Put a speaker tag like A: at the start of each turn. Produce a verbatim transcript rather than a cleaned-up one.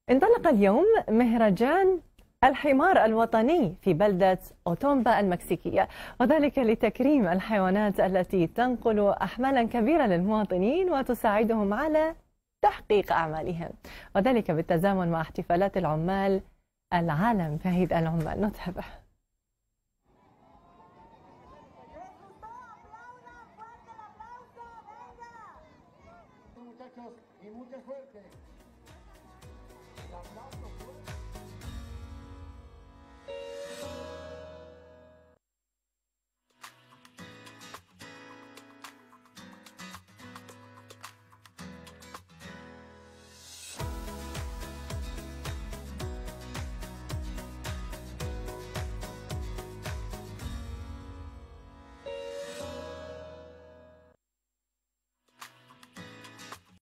A: انطلق اليوم مهرجان الحمار الوطني في بلدة أوتومبا المكسيكية، وذلك لتكريم الحيوانات التي تنقل أحمالا كبيرة للمواطنين وتساعدهم على تحقيق أعمالهم، وذلك بالتزامن مع احتفالات العمال العالم في عيد العمال. نتابع.